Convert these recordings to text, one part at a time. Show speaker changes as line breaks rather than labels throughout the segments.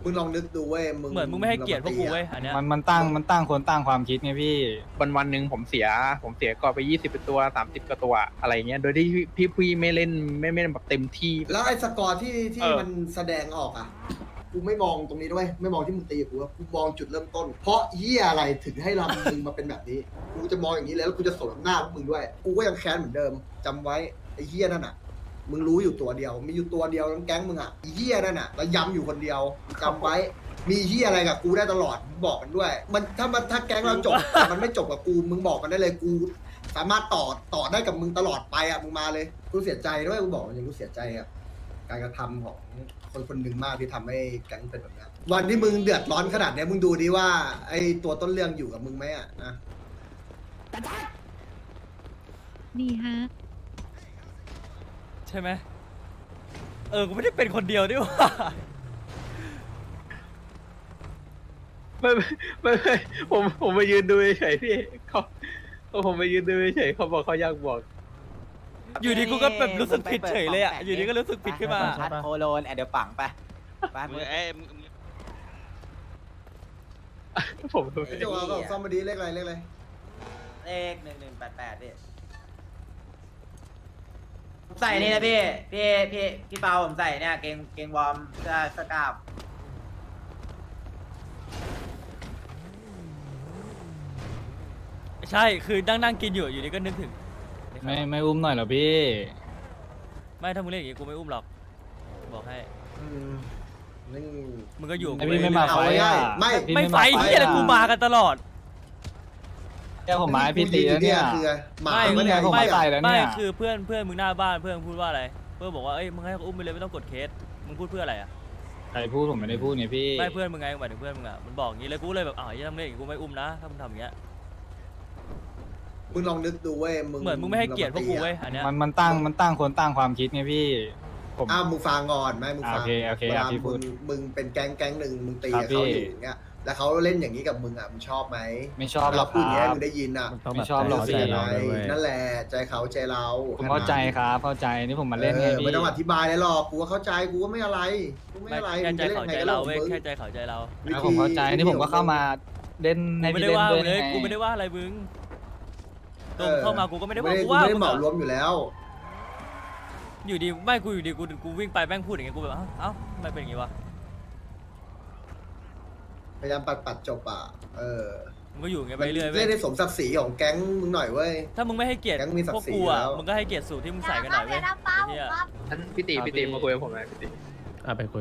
มึงลองนึกดูเว้ยมึง
เหมือนมึงไม่ให้เกียรติพวกกูเว้ยอันเนี้ย
มันตั้งคนตั้งความคิดไงพี่
วันหนึ่งผมเสียก่อนไป20ตัว30กว่าตัวอะไรเงี้ยโดยที่พี่ไม่เล่นไม่แบบเต็มที่
แล้วไอ้สกอร์ที่มันแสดงออกอ่ะกูไม่มองตรงนี้ด้วยไม่มองที่มึงตีกูกูมองจุดเริ่มต้นเพราะเหี้ยอะไรถึงให้เรามึงมาเป็นแบบนี้กูจะมองอย่างนี้แล้วกูจะสวนหน้าพวกมึงด้วยกูก็ยังแค้นเหมือนเดิมจำไว้ไอ้เหี้ยนั่นน่ะมึงรู้อยู่ตัวเดียวมีอยู่ตัวเดียวทั้งแก๊งมึงอ่ะไอ้เหี้ยนั่นน่ะแล้วย้ำอยู่คนเดียวจำไว้มีเหี้ยอะไรกับกูได้ตลอดบอกมันด้วยมันถ้าแก๊งเราจบแต่มันไม่จบกับกูมึงบอกมันได้เลยกูสามารถต่อได้กับมึงตลอดไปอ่ะมึงมาเลยกูเสียใจด้วยกูบอกอย่างกูเสียใจอ่ะการกระทำของคนหนึ่งมากที่ทำให้แก๊งเป็นแบบนี้วันที่มึงเดือดร้อนขนาดนี้มึงดูดิว่าไอ้ตัวต้นเรื่องอยู่กับมึงไหมอ่ะนะ
ดีฮะ
ใช่ไหมกูไม่ได้เป็นคนเดียวด้วยว่า
ไม่ผมมายืนดูเฉยพี่เขาผมมายืนดูเฉยเขาบอกเขาอยากบอก
อยู่ดีกูก็แบบรู้สึกผิดเฉยเลยอ่ะอยู่ดีก็รู้สึกผิดขึ้นมา
พัดโคโลนเดี๋ยวปังไป
ผม
โจ้ก็ซ่อมมาดีเลขอะไร
เลข1188พี่ใส่นี่นะพี่เปาผมใส่เนี่ยเกงวอร์มเสื้อสกาบ
ใช่คือนั่งกินอยู่ดีก็นึกถึง
ไม่อุ้มหน่อยเหรอพี่
ไม่ถ้ามึงเล่นอย่างงี้กูไม่อุ้มหรอกบอกให้มึงก็อยู่
พี่ไม่มาไฟ
ไม่
ไฟที่อะไรกูมากันตลอด
แค่ผมมาพี่ตีแล้วเนี่ย
ไม่คือเพื่อนมึงหน้าบ้านเพื่อนพูดว่าอะไรเพื่อนบอกว่าเอ้ยมึงให้เขาอุ้มไปเลยไม่ต้องกดเคสมึงพูดเพื่ออะไรอ่ะ
ใครพูดผมไม่ได้พูดไงพี่
ไม่เพื่อนมึงไงหมายถึงเพื่อนมึงอ่ะมันบอกอย่างนี้เลยกูเลยแบบอย่าทำเล่นอย่างกูไม่อุ้มนะถ้ามึงทำอย่างเงี้ย
มึงลองนึกดูเว้ย
เหมือนมึงไม่ให้เกียรติพวกกูเว้ยอันเนี้ย
มันตั้งคนตั้งความคิดไงพี่
มึงฟังก่อนไหมมึงฟัง
โอเคพี่พูด
มึงเป็นแก๊งหนึ่งมึงตีกับเขาอยู่อย่างเงี้ยแล้วเขาเล่นอย่างนี้กับมึงอ่ะมึงชอบไหม
ไม่ชอบหรอก
พูดอย่างนี้มึงได้ยินอ่ะ
ไม่ชอบหรอก
พี่นั่นแหละใจเขาใจเรา
ผมเข้าใจครับเข้าใจนี่ผมมาเล่นไงพี่
ไม่ต้องอธิบายเลยหรอกกูก็เข้าใจกูก็ไม่อะไรกูไม่อะไร
แค่ใจเขาใจเราเว้ยแค่ใจเขาใจเรา
ผมเข้าใจนี่ผมก็เข้ามาเล่น
ในพี่เล่นด้วยเลยกูไม่ได้ว่าอะไรมึงตรงเข้ามากูก็ไม่ได้ว่ากูว่า
ไม่ได้เหมารวมอยู่แล้ว
อยู่ดีไม่กูอยู่ดีกูวิ่งไปแม่งพูดอย่างเงี้ยกูแบบเอ้าไม่เป็นอย่างงี้วะ
พยายามปัดจบอ่ะ
มึงก็อยู่อย่างเงี้ยไปเรื่อย
เล่นในสมศักดิ์ศรีของแก๊งมึงหน่อยเว้ย
ถ้ามึงไม่ให้เกียรติพวกกูอ่ะมึงก็ให้เกียรติสูตรที่มึงใส่กันหน่อยเว้ย
ท่านพี่ตีมาคุยกับผมหน่อยพี่ตี
ไปคุย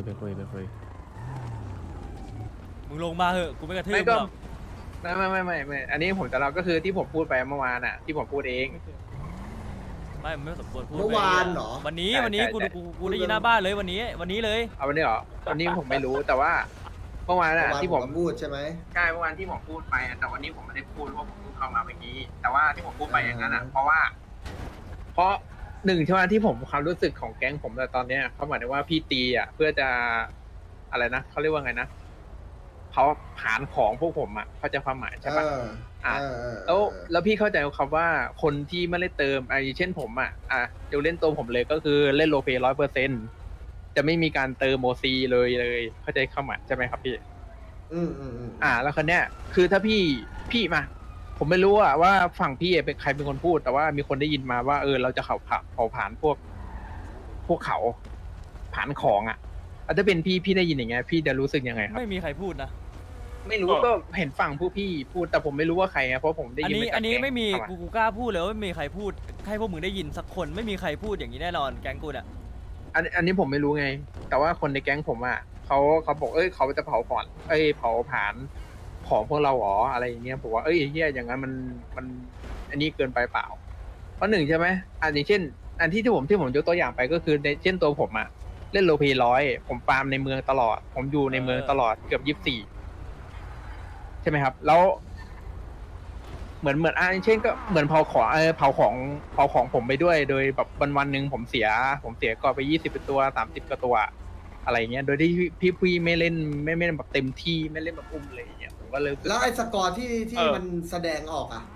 มึงลงมาเหอะกูไม่กระทืบหรอก
ไม่อันนี้ผมจะเล่าก็คือที่ผมพูดไปเมื่อวานอ่ะที่ผมพูดเอง
ไม่สมควรพูด
เมื่อวานเหรอ
วันนี้กูได้ยินหน้าบ้านเลยวันนี้เลย
เอาวันนี้เหรอวันนี้ผมไม่รู้แต่ว่าเมื่อวานอ่ะที่ผม
พูดใช่ไหม
ใช่เมื่อวานที่ผมพูดไปแต่วันนี้ผมไม่ได้พูดว่าผมพูดเข้ามาเมื่อกี้แต่ว่าที่ผมพูดไปอย่างนั้นอ่ะเพราะหนึ่งใช่ไหมที่ผมความรู้สึกของแก๊งผมแต่ตอนเนี้ยเขาหมายถึงว่าพี่ตีอ่ะเพื่อจะอะไรนะเขาเรียกว่าไงนะเขาผ่านของพวกผมอ่ะเขาจะความหมายใช่ปะแล้วพี่เข้าใจคำว่าคนที่ไม่ได้เติมเช่นผมอ่ะจะเล่นตัวผมเลยก็คือเล่นโลเป100%จะไม่มีการเติมโมซีเลยเข้าใจคำหมายใช่ไหมครับพี่แล้วคนเนี้ยคือถ้าพี่มาผมไม่รู้ว่าฝั่งพี่เป็นใครเป็นคนพูดแต่ว่ามีคนได้ยินมาว่าเราจะเขาผ่านพวกเขาผ่านของอ่ะถ้าเป็นพี่ได้ยินอย่างเงี้ยพี่จะรู้สึกยังไงครับ
ไม่มีใครพูดนะ
ไม่รู้ก็เห็นฝั่งผู้พี่พูดแต่ผมไม่รู้ว่าใครไงเพราะผมได้ยิน
อันนี้ไม่มีกูกล้าพูดเลยว่าไม่มีใครพูดให้พวกมึงได้ยินสักคนไม่มีใครพูดอย่างนี้แน่นอนแก๊งกูเนี่ย
อันนี้ผมไม่รู้ไงแต่ว่าคนในแก๊งผมอ่ะเขาบอกเขาจะเผาผ่านของพวกเราหรออะไรอย่างเงี้ยผมว่าเฮียอย่างนั้นมันอันนี้เกินไปเปล่าเพราะหนึ่งใช่ไหมอย่างเช่นอันที่ผมยกตัวอย่างไปก็คือในเช่นตัวผมอ่ะเล่นโลเพ100ผมฟาร์มในเมืองตลอดผมอยู่ในเมืองตลอดเกือบ24ใช่ไหมครับแล้วเหมือนเช่นก็เหมือนเผาของผมไปด้วยโดยแบบวันหนึ่งผมเสียก่อนไป20ตัว30กว่าตัวอะไรเงี้ยโดยที่พี่ไม่เล่นไม่แบบเต็มที่ไม่เล่นแบบอุ้มเลยอย่างเงี้ยผมก็เลย
แล้วไอ้สกอร์ที่มันแสดงออกอ่ะ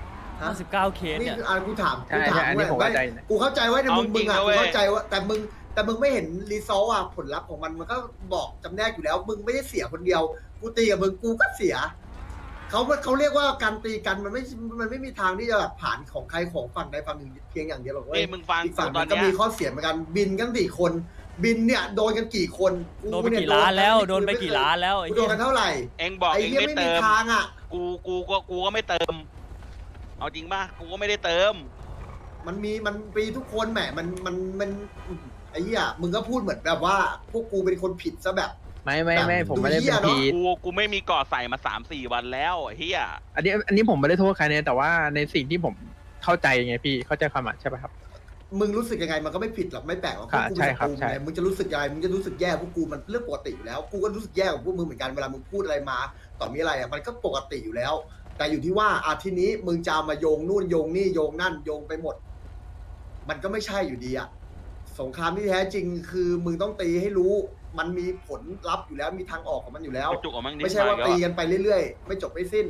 59เคสเนี่ย
กูถามกูเข้าใจไว้ในมึงอ่ะกูเข้าใจว่าแต่แต่มึงไม่เห็นรีซอสอ่ะผลลัพธ์ของมันก็บอกจำแนกอยู่แล้ว มึงไม่ได้เสียคนเดียวกูตีกับมึงกูก็เสียเขาเรียกว่าการตีกันมันไม่มีทางที่จะแบบผ่านของใครของฝั่งใดฝั่งหนึ่งเพียงอย่างเดียวหรอกเว้ย
มึงฟัง
อีกฝั่ง
ตอ
มัน นก็
เนี้ย
มีข้อเสียเหมือนกันบินกันกี่คน บินเนี่ยโดนกันกี่คน
โดนไปกี่ล้านแล้วโดนไปกี่ล้านแล้ว
กูโดนกันเท่าไหร่
เองบอก
ไอ้
เอง
เหี้ย
ไม่
ไม่
เติ
มี
ม
ทางอ่ะ
กูก็ไม่เติม เอาจริงป่ะกูก็ไม่ได้เติม
มันปีทุกคนแหมมันไอ้เหี้ยมึงก็พูดเหมือนแบบว่าพวกกูเป็นคนผิดซะแบบ
ไม่ผมไม่ได้เป็นผิด
กูไม่มีเกาะใส่มา3-4 วันแล้วเฮีย
อันนี้ผมไม่ได้โทษใครเนี่ยแต่ว่าในสิ่งที่ผมเข้าใจไงพี่เข้าใจความหมายใช่ป่ะครับ
มึงรู้สึกยังไงมันก็ไม่ผิดหรอกไม่แปลกหรอกพวกกู
ใช่
เป็น
ครับ
กู
ใช่
ไงมึงจะรู้สึกยังไงมึงจะรู้สึกแย่พวกกูมันเรื่องปกติอยู่แล้วกูก็รู้สึกแย่กับพวกมึงเหมือนกันเวลามึงพูดอะไรมาต่อมีอะไรอ่ะมันก็ปกติอยู่แล้ว แต่อยู่ที่ว่าทีนี้มึงจะเอามาโยงนู่นโยงนี่โยงนั่นโยงไปหมด มันก็ไม่ใช่อยู่ดีอ่ะสงครามที่แท้จริงคือมึงต้องตีให้รู้มันมีผลลัพธ์อยู่แล้วมีทางออกของมันอยู่แล้ว
จุกออกมั่งดิ
ไม่ใช่ว่าตีกันไปเรื่อยๆไม่จบไม่สิ้น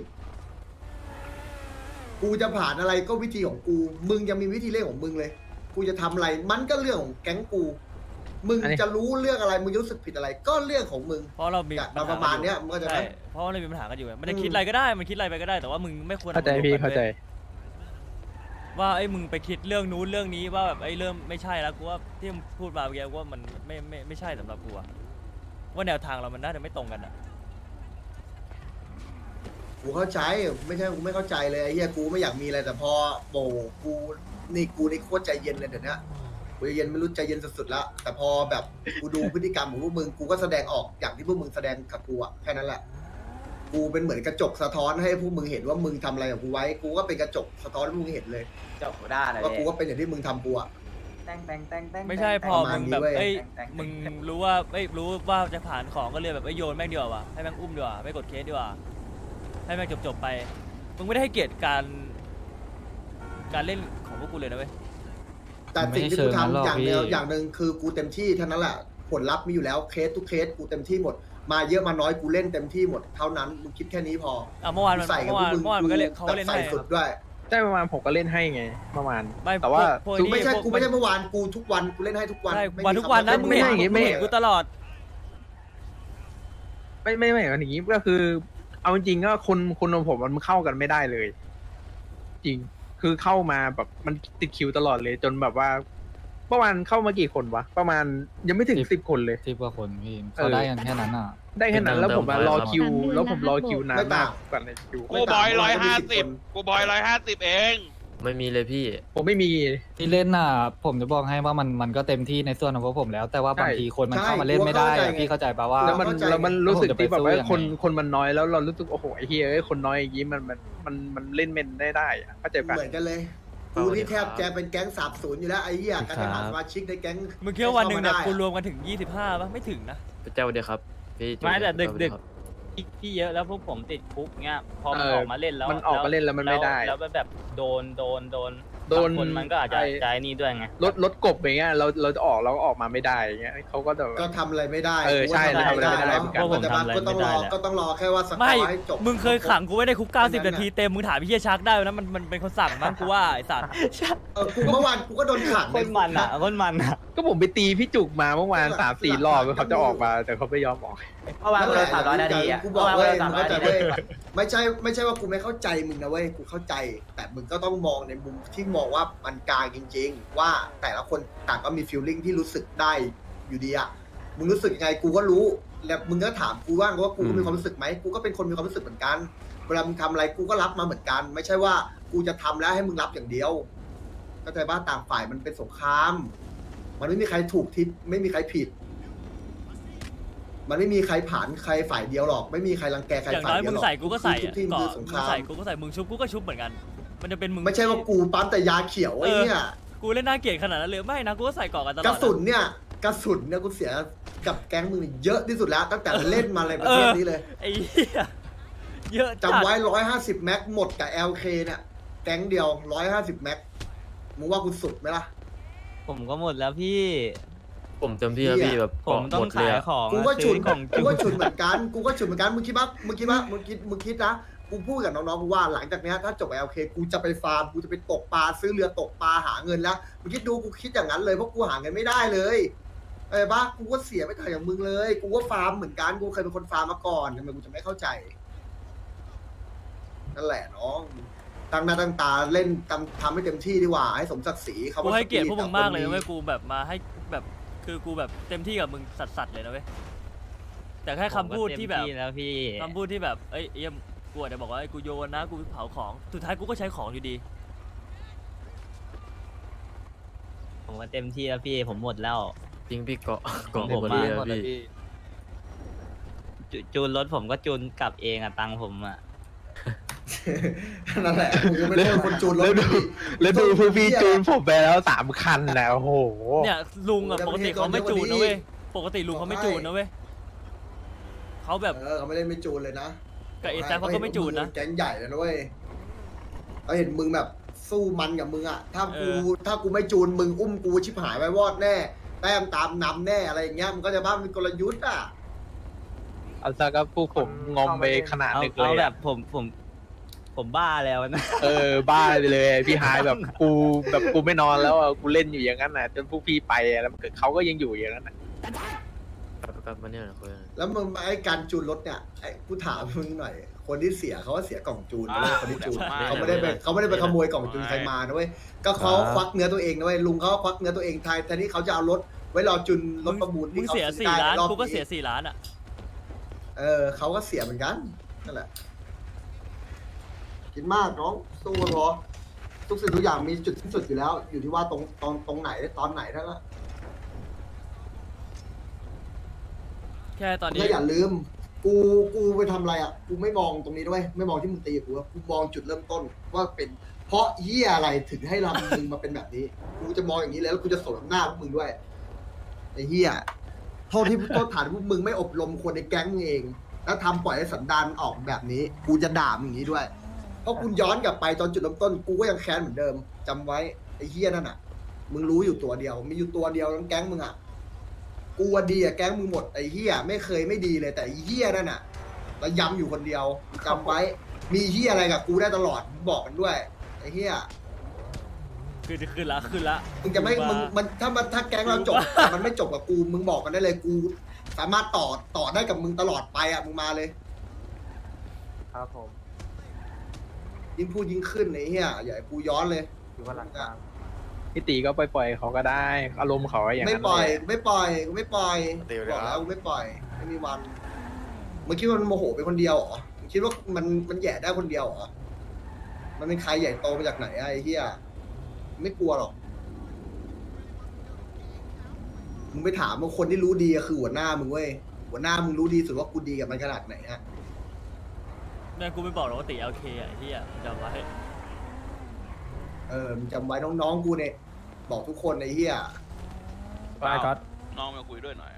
กูจะผ่านอะไรก็วิธีของกู มึงยังมีวิธีเล่นของมึงเลย กูจะทำอะไรมันก็เรื่องของแก๊งกู มึงจะรู้เรื่องอะไรมึงจะรู้สึกผิดอะไร ก็เรื่องของมึง
เพราะเรามี
ประมาณเนี้ยมันก็จะ
ใช่เพราะเรามีปัญหากันอยู่มันจะคิดอะไรก็ได้มันคิดอะไรไปก็ได้แต่ว่ามึงไม่ควร
เข้าใจพี่เข้าใจ
ว่าไอ้มึงไปคิดเรื่องนู้นเรื่องนี้ว่าแบบไอ้เริ่มไม่ใช่แล้วกูว่าที่มึงพูดมาเมื่อกี้ว่ามันไม่ใช่สำหรับกูอะว่าแนวทางเรามันน่าจะไม่ตรงกันอะ
กูเข้าใจไม่ใช่กูไม่เข้าใจเลยไอ้เหี้ยกูไม่อยากมีอะไรแต่พอโบกูนี่โคตรใจเย็นเลยเดี๋ยวนี้กูใจเย็นไม่รู้ใจเย็นสุดๆแล้วแต่พอแบบกูดูพฤติกรรมของพวกมึงกูก็แสดงออกอย่างที่พวกมึงแสดงกับกูอะแค่นั้นแหละกูเป็นเหมือนกระจกสะท้อนให้พวกมึงเห็นว่ามึงทำอะไรกับกูไว้กูก็เป็นกระจกสะท้อนให้พวกมึงเห็นเลย
จบกูได้เลย
ว่ากูก็เป็นอย่างที่มึงทำกูอะ
ไม่ใช่พอมึงแบบ
ประมาณนี้เว้ย
เอ้ยมึงรู้ว่ารู้ว่าจะผ่านของก็เลยแบบโยนแม่งดีกว่าให้แม่งอุ้มดีกว่าไม่กดเคสดีกว่าให้แม่งจบไปมึงไม่ได้ให้เกียรติการเล่นของพวกกูเลยนะเว้ย
แต่สิ่งที่กูทำอย่างเดียวอย่างหนึ่งคือกูเต็มที่เท่านั้นแหละผลลัพธ์มีอยู่แล้วเคสทุกเคสกูเต็มที่หมดมาเยอะมาน้อยกูเล่นเต็มที่หมดเท่านั้นมึงคิดแค่นี้พอ
เมื่อวานมัน
ใส่กับพวกมึง
มันก็เล่นเขาเล่น
ใส่
ให้
สุดด้วย
ใช่ประมาณผมก็เล่นให้ไงประมาณ
ไม่
แต่ว่า
กูไม่ใช่เมื่อวานกูทุกวันกูเล่นให้ทุกวัน
ใช่
ไม่
วัน
มี
ทุกวันนะ
คำ
มึง
ว่า
เห็น
เล่น
ไม่เห็น
กูตลอด
ไม่อย่างนี้ก็คือ เอาจริงๆก็คนของผมมันเข้ากันไม่ได้เลย จริงคือเข้ามาแบบมันติดคิวตลอดเลยจนแบบว่าเมื่อวานเข้ามากี่คนวะประมาณยังไม่ถึง10 คนเลย
10 กว่าคนพี่เขาได้กันแค่นั้นอ่ะ
ได้แค่นั้นแล้วผมรอคิว
3,000
แล้วผมรอคิวนานมากกว่าในคิว
กูบอย150กูบอย150เอง
ไม่มีเลยพี่
ผมไม่มี
ที่เล่นน่ะผมจะบอกให้ว่ามันก็เต็มที่ในส่วนของพวกผมแล้ว แต่ว่าบางทีคนมันเข้ามาเล่นไม่ได้อะพี่เข้าใจปะว่า
แล้วมันรู้สึกที่แบบว่า
ผมจะไปสู้ยังไง
คนมันน้อยแล้วเรารู้สึกโอ้โหไอ้เฮียคนน้อยอย่างนี้มันเล่นเมนได้อะเข้าใจปะ
เหมือนกันเลยกูที่แทบจะเป็นแก๊ง30อยู่แล้วไอ้เหี้ยการจะหาสมาชิกในแก๊ง
มึงคิดว่าวันหนึ่งเนี่ย
เข้ามาได้
กูรวมกันถึง25ป่ะไม่ถึงนะ
พระเจ้าเดียวครับ พี่
ไม่แต่ดึก
สวัสดีครับ
พี่เยอะแล้วพวกผมติดคุกเงี้ยพอมัน
เออ
ออกมาเล่นแล้ว
มันออกมาเล่นแล้วมันไม่ได้
แล้วแบบโดน
โดน
คนมันก็อาจจะ
ไอ้
ใจนี่ด้วยไง
รถกบอย่างเงี้ยเราจะออกเราก็ออกมาไม่ได้อย่างเงี้ยเขาก็แบบ
ก็ทำอะไรไม่ได้
เออใช่
กูว่า
ทำอะไรไม่ได้
เนาะ
เหมือนกัน
พวกผมทำอะไร
ก็ต้อง
ไม่ได้
รอ
แหละ
ก็ต้องรอแค่ว่าสกอ
ไม่
ร์ให้จบ
มึงเคยขังกูไว้ในคุก90 นาทีเต็มมึงถามพี่เฮียชักได้นะมันเป็นคนสั่งมั้งกูว่าไอ้สัตว์
กูเมื่อวานกูก็โดนขัง
คนมันอ่ะคนมันอ่ะ
ก็ผมไปตีพี่จุกมาเมื่อวาน3-4 รอบเขาจะออกมาแต่เขาไม่ยอมออก
เมื่อวานกูโดน300 นาทีอ่ะ
กูบอก
เมื่อวาน
เว้ย
กูโดน
มึงเข้าใจ
300 นา
เว้ย
ที
ไม่ใช่ว่ากูไม่เข้าใจมึงนะเว้ยกูเข้าใจ แต่มึงก็ต้องมองในมุมที่มองว่ามันกลางจริง ๆ ว่าแต่ละคนต่างก็มีฟีลลิ่งที่รู้สึกได้อยู่ดีอะมึงรู้สึกยังไงกูก็รู้แล้วมึงก็ถามกูว่ากูก็มีความรู้สึกไหมกูก็เป็นคนมีความรู้สึกเหมือนกันเวลามึงทำอะไรกูก็รับมาเหมือนกัน ไม่ใช่ว่ากูจะทำแล้วให้มึงรับอย่างเดียวเข้าใจว่าต่างฝ่ายมันเป็นสงคราม มันไม่มีใครถูกทิศไม่มีใครผิด มันไม่มีใครผ่านใครฝ่ายเดียวหรอกไม่มีใครรังแกใคร
อย่าง
ฝ่า
น้
ย
อย
เดี
มึ
ยว
ง
หรอก
ใส่กูก็ใส่
ทุกที่มัน
ก่อ
คือสงค
มึง
ราม
ใส่กูก็ใส่มึงชุบกูก็ชุบเหมือนกัน มันจะเป็นมึง
ไม่ใช่ว่ากูปั๊มแต่ยาเขียวไอ้เนี่ย
กูเล่นน่าเกลียดขนาดนั้นเลยไม่นะกูก็ใส่ก่อกันตลอด
กระสุนเนี่ยกูเสียกับแก๊งมึงเยอะที่สุดแล้ว ตั้งแต่มันเล่นมาในประเทศนี้เลย
ไอ้เหี้ยเยอะจัด
จำไว้150แม็กหมดกับ LK เนี่ยแก๊งเดียว150แม็กมึงว่ากูสุดไหมล่ะ
ผมก็หมดแล้วพี่
ผมเต็มที่แล้วพี่แบบ
ผมต้อง
หมดเล
ขาย
อะ
ของ
กูก็ฉุน
ซื้อของ
กูก็ฉุนเหมือนกันมึงคิดนะกูพูดกับน้องๆกูว่าหลังจากเนี้ยถ้าจบ LK กูจะไปฟาร์มกูจะไปตกปลาซื้อเรือตกปลาหาเงินแล้วมึงคิดดูกูคิดอย่างนั้นเลยเพราะกูหาเงินไม่ได้เลยบ้ากูก็เสียไม่ต่างอย่างมึงเลยกูก็ฟาร์มเหมือนกันกูเคยเป็นคนฟาร์มมาก่อนทำไมกูจะไม่เข้าใจนั่นแหละน้องตั้งหน้าตั้งตาเล่นทำให้เต็มที่ดีกว่าให้สมศักดิ์ศรีเขา
กูให้เกียรติพวกมึงมากเลยนะเว้ยกูแบบมาให้แบบคือกูแบบเต็มที่กับมึงสัสๆเลยนะเว้ยแต่แค่คำพูดที่แบบ
ผมก็เต็มที่แล้วพี่
คำพูดที่แบบเอ้ยเยี่ยมกูอาจจะบอกว่ากูโยนนะกูเผาของสุดท้ายกูก็ใช้ของอยู่ดี
ผมก็เต็มที่แล้วพี่ผมหมดแล้ว
จริงพี่เกาะ
ของ
เกาะ
ผม
หมดเลย
หม
อะ
ดเลย
พี่
พี่จูนรถผมก็จูนกลับเองอะตังค์ผมอะ
นั่นแหละมึงก็ไม่ใช่คนจูนรถ
แล้วดูพวกพี่จูนผมไปแล้ว3 คันแล้วโอ้โห
เนี่ยลุงอะปกติเขาไม่จูนนะเว้ยปกติลุงเขาไม่จูนนะเว้ยเขาแบบ
เขาไม่ได้ไม่จูนเลยนะ
กับเอแซฟเขาก็ไม่จูนนะ
แก๊งใหญ่เลยนะเว้ยเราเห็นมึงแบบสู้มันกับมึงอ่ะถ้ากูไม่จูนมึงอุ้มกูชิบหายไปวอดแน่แต้มตามนำแน่อะไรอย่างเงี้ยมันก็จะบ้าเป็นกลยุทธ์อ่ะ
เอาซะก็พวกผมงอมไปขนาด
เอา
นึงเล
เอา
ย
แบ
อะ
บผมบ้าแล้วนะ
บ้าไปเลยพี่หายแบบกูไม่นอนแล้วอะกูเล่นอยู่อย่างนั้นนะจนพวกพี่ไปอะแล้วเขาก็ยังอยู่อย่างนั้นนะครับ
มาเนี่ยนะคุยกัน
แล้วมึงไอ้การจูนรถเนี่ยไอ้กูถามมึงหน่อยคนที่เสียเขาก็เสียกล่องจูนนะเว้ยคนที่จูนเขาไม่ได้ไปขโมยกล่องจูนใครมานะเว้ยก็เขาควักเนื้อตัวเองนะเว้ยลุงเขาควักเนื้อตัวเองแทนที่เขาจะเอารถไว้รอจูนรถประมูล
มึง
ที่เขา
เสีย
ซื้อได้
4 ล้าน
รอบ
กูก็
นี้
เสีย4 ล้านอ่ะ
เขาก็เสียเหมือนกันนั่นแหละคิดมากน้องสู้กันพอทุกสิ่งทุกอย่างมีจุดสิ้นสุดอยู่แล้ว อยู่ที่ว่าตรงไหนตอนไหนเท่านั้น
แค่ตอนนี้
ก็อย่าลืมกูไปทำอะไรอ่ะกูไม่มองตรงนี้ด้วยไม่มองที่มึงตีกูกูมองจุดเริ่มต้นว่าเป็นเพราะเหี้ยอะไรถึงให้ลำมึงมาเป็นแบบนี้กูจะมองอย่างนี้แล้วกูจะสวนหน้าพวกมึงด้วยไอ้เหี้ยโทษที่โทษฐานพวกมึงไม่อบรมคนในแก๊งเองแล้วทำปล่อยให้สันดานออกแบบนี้กูจะด่ามึงอย่างนี้ด้วยเพราะคุณย้อนกลับไปตอนจุดเริ่มต้นกูก็ยังแค้นเหมือนเดิมจำไว้ไอ้เหี้ยนั่นน่ะมึงรู้อยู่ตัวเดียวมีอยู่ตัวเดียวทั้งแก๊งมึงอ่ะกูดีอะแก๊งมึงหมดไอ้เหี้ยไม่เคยไม่ดีเลยแต่ไอ้เหี้ยนั่นน่ะแล้วย้ำอยู่คนเดียวจำไว้มีเหี้ยอะไรกับกูได้ตลอดมึงบอกกันด้วยไอ้เหี้ย
ขึ้นละ
มึงจะไม่มันถ้าแก๊งเราจบแต่มันไม่จบกับกูมึงบอกกันได้เลยกูสามารถต่อได้กับมึงตลอดไปอ่ะมึงมาเลยครับผมยิ่งพูดยิ่งขึ้นไอ้เหี้ยอย่าให้กูย้อนเลยอยู่ว่าหลังการ
พี่ตีก็ปล่อยเขาก็ได้อารมณ์เขาอย่างนั้น
ไม่ปล่อย
เลย
ไม่ปล่อยกูไม่ปล่อยบอกแล้วกูไม่ปล่อยไม่มีวันมึงคิดว่ามันโมโหเป็นคนเดียวเหรอมึงคิดว่ามันแย่ได้คนเดียวเหรอมันเป็นใครใหญ่โตมาจากไหนไอ้เหี้ยไม่กลัวหรอกมึงไปถามว่าคนที่รู้ดีคือหัวหน้ามึงเว้ยหัวหน้ามึงรู้ดีสุดว่ากูดีกับมันขนาดไหนฮะ
เนี่ยกูไม่บอกหรอกว่าตี LK อ่ะไอ้เหี้ยจำไว้
มึงจำไว้น้องๆกูเนี่ยบอกทุกคนไอ้เหี้ย
ไปก๊อต
น้องมาคุยด้วยหน่อยอะ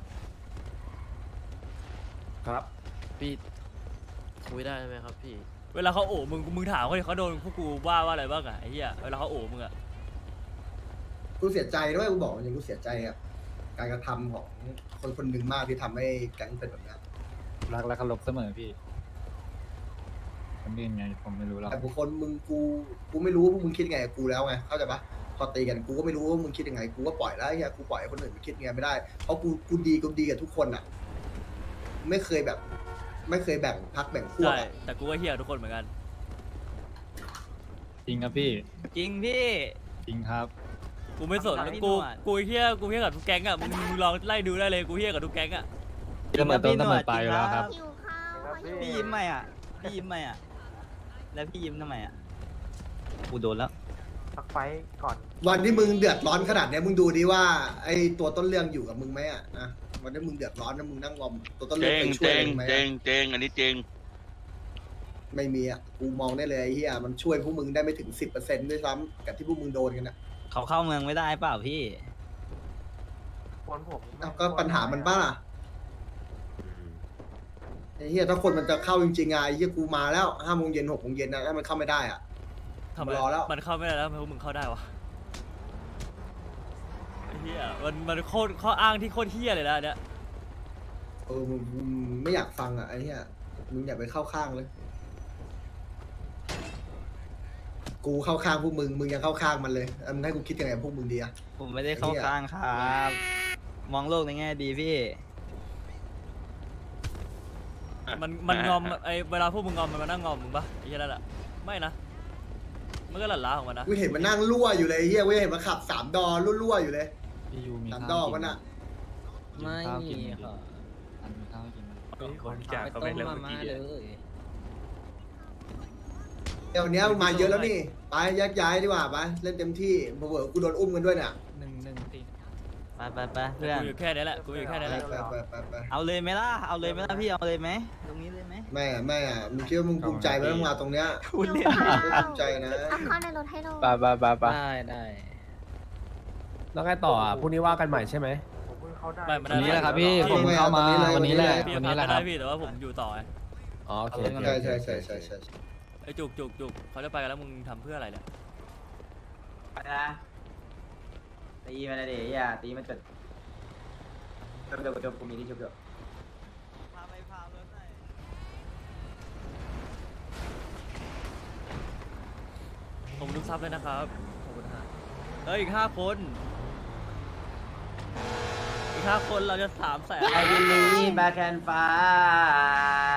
ครับพี่คุยได้ไหมครับพี่
เวลาเขาโอบมึงถามเขาโดนพวกกูว่าอะไรบ้างอ่ะไอ้เหี้ยเวลาเขาโอบมึงอ่ะ
กูเสียใจด้วยกูบอกจริงกูเสียใจกับการกระทำของคนคนหนึ่งมากที่ทำให้แก๊งเป็นแบบนี้
รักและเคารพเสมอพี่คนอื่นไงผมไม่รู้หรอก
แต่บุคคลมึงกูไม่รู้ว่าพวกมึงคิดยังไงกับกูแล้วไงเข้าใจปะพอตีกันกูก็ไม่รู้ว่ามึงคิดยังไงกูก็ปล่อยแล้วไอ้เหี้ยกูปล่อยให้คนอื่นมันคิดยังไงไม่ได้เพราะกูดีกับทุกคนอ่ะไม่เคยแบบ ไม่เคยแบ่งพักแบ่งพวก
ใช่
อะ
แต่กูก็เหี้ยกับทุกคนเหมือนกัน
จริงครับพี่
จริงพี่
จริงครับ
กูไม่สน
ทำร้ายพี่
กู
หนวด
กูเหี้ยกับทุกแก๊งอ่ะมึงลองไล่ดูได้เลยกูเหี้ยกับทุกแก๊งอ่ะ
เสมอต้นเสมอปลายอยู่แล้วครับ
หิวข้าว
พี่ยิ้มไหมอ่ะพี่ยิ้มไหมอ่ะแล้วพี่ยิ้มทำไมอ่ะกูโดนแล้ว
วันที่มึงเดือดร้อนขนาดเนี้ยมึงดูดิว่าไอ้ตัวต้นเรื่องอยู่กับมึงไหมอ่ะนะวันที่มึงเดือดร้อนนะมึงนั่งงอมตัวต้น
เจ
เรื่อง
ง
ไปช่
เจ
วย
ง
มึงไหม
เจ
อะ
งเจงอันนี้เจง
ไม่มีอ่ะกูมองได้เลยไอ้เหี้ยมันช่วยพวกมึงได้ไม่ถึง 10%ด้วยซ้ำกับที่พวกมึงโดนกันนะ
เขาเข้าเมืองไม่ได้เปล่าพี่
ก็ปัญหามันบ้าไอ้เหี้ยถ้าคนมันจะเข้าจริงๆอ่ะไอ้เหี้ยกูมาแล้ว5 โมงเย็น6 โมงเย็นนะถ้ามันเข้าไม่ได้อ่ะ
ทำไม
รอแล้ว
มันเข้าไม่ได้แล้วทำไมพวกมึงเข้าได้วะไอ้เหี้ยมันโคตรข้ออ้างที่โคตรเหี้ยเลยนะอันเนี่ย
มึงไม่อยากฟังอ่ะไอ้เหี้ยมึงอยากไปเข้าข้างเลย กูเข้าข้างพวกมึงยังเข้าข้างมันเลยมึงให้กูคิดยังไงกับพวกมึงดีอ่ะ
ผมไม่ได้เข้าข้างครับมองโลกในแง่ดีพี่
มันงอมไอเวลาพวกมึงงอมมันมานั่งงอมมึงปะไอ้เหี้ยนั่นแหละไม่นะมันก็หลั่นล้าของมันนะ
กูเห็นมันนั่งรั่วอยู่เลยเฮียกูเห็นมันขับ3 ดอรั่วๆอยู่เลย
พี่ยูมี
3
ข้าว
ดอ
กิ
มันอะ
ไม่มีค่ะอันมีข้าวกินไหม
คนจากเขาไปเรื่องเมื่อกี้เลย
เดี๋ยวนี้มันมาเยอะแล้วนี่ไปแยกย้ายดีกว่าไปเล่นเต็มที่เผื่อๆกูโดนอุ้มกันด้วยเนี่ย
1 ตี
ไปเพื่อน
กูอยู่แค่นี้แหละกูอยู่แค่นี้แหละ
ไป
เอาเลยไหมล่ะเอาเลยไหมล่ะพี่เอาเลยไหมตรงนี้เลยไหม
ไม่อะมึงคิดว่ามึงภูมิใจไหมมึงมาตรงเนี้ย
พูดเล่น
ภูมิใจนะ
เอาเข้าในรถให้ลง
ไป
ได้
แล้วไงต่ออ่ะพรุ่งนี้ว่ากันใหม่ใช่ไหม
ไม่
วันนี้แหละครับพี่ผมเข้ามาวันนี้แหละ
พี่
วัน
พั
นี้
ก
แห
ก็
ละค
ได้
รับ
พี่แต่ว่าผมอยู่ต่อไง
อ๋อโอเค
ใช่
ไอ้จุกเขาจะไปกันแล้วมึงทำเพื่ออะไรเนี่ย
ไปนะตีมันเลยดิอย่าตีมันจนจบกูมีที่ชุบอยู่
พาไปพาเลยหน่อย
ผมทุกซับเลยนะครับขอบคุณฮะอีก5 คนอีก5 คนเราจะ300,000
I believe I can fly